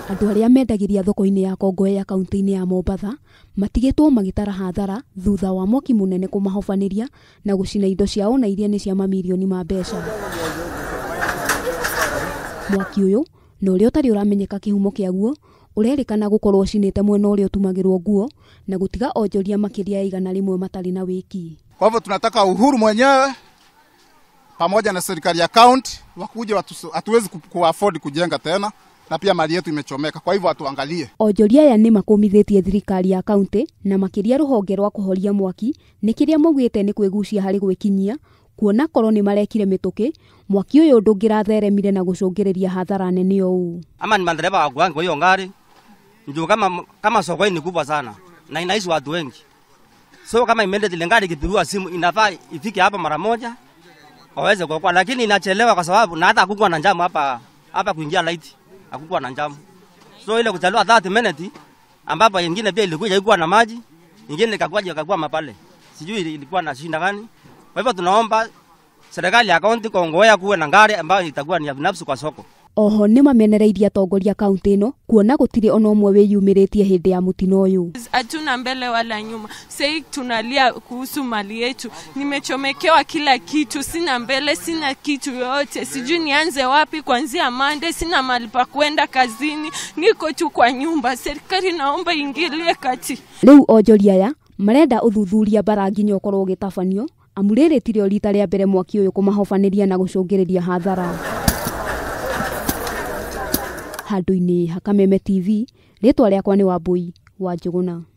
Andũ arĩa mendagiria thoko-inĩ ya Kongowea kaunti-inĩ ya Mombatha matigĩtwo magĩtara hathara thutha wa mwaki mũnene kũmahobanĩria na gũcina indo ciao na iria nĩ cia mamirioni ma mbeca. Mwaki ũyũ na ũrĩa ũtarĩ ũramenyeka kĩhumo kĩaguo ũrerĩkana gũkorwo ũcinĩte mwena ũrĩa ũtumagĩrwo nguo na gũtiga onjoria makĩria ya 100 matarĩ na wĩki. Kwa hivyo tunataka Uhuru mwenyewe pamoja na serikali ya county wakuje, hatuwezi kuafford kujenga tena na pia mali yetu imechomeka, kwa hivyo atuangalie. Onjoria aya nĩ makomithĩtie thirikari ya county na makĩria rũhonge rwa kũhoria mwaki nĩ kĩrĩa maugĩte nĩ kwĩgucia harĩ gwĩkinyia, kuona korwo nĩ marekire mĩtũkĩ mwaki ũyũ ndũngĩratheremire na gũcũngĩrĩria hathara nene ũũ. Ama ni madereva wa kuangi kwa hiyo ngari ndio kama soko ni kubwa sana na inaishi watu wengi, so kama immediately ngari ikipigwa simu inafaa ifike hapa mara moja waweze kuokoa, lakini inachelewa kwa sababu na hata hakukuwa na jamu hapa kuingia light hakukuwa na jamu, so ile kuchelewa 30 minutes ambapo nyingine pia ilikuwa na maji, nyingine ikakuwa mapale, sijui ilikuwa na shinda gani. Kwa hivyo tunaomba serikali ya kaunti Kongowea kuwe na ngari ambayo itakuwa ni ya binafsi kwa soko. Oho nĩ mamenereirie atongoria kaunti ĩno kuona gũtirĩ ona ũmwe wĩyumĩrĩtie hĩndĩ ya mutino ũyũ. Hatuna mbele wala nyuma. Sasa tunalia kuhusu mali yetu. Nimechomekewa kila kitu, sina mbele, sina kitu yote. Sijui nianze wapi kuanzia Monday, sina mahali pa kwenda kazini. Niko tu kwa nyumba. Serikali naomba ingilie kati. Rĩu onjoria aya marenda ũthuthuria bara nginya ũkorwo ũgĩtabanio, amu rĩrĩ tirĩo rita rĩa mbere mwaki ũyũ kũmahobanĩria na gũcũngĩrĩria hathara. Handũ-inĩ ha Kameme TV, rĩtwa rĩakwa nĩ Wambui wa Njũgũna.